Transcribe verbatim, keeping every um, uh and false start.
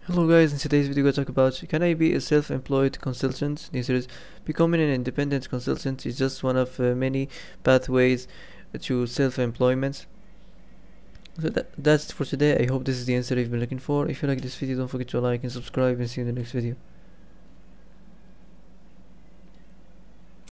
Hello guys, in today's video we're going to talk about, can I be a self-employed consultant? The answer is, becoming an independent consultant is just one of uh, many pathways to self-employment. So that, that's for today. I hope this is the answer you've been looking for. If you like this video, don't forget to like and subscribe, and see you in the next video.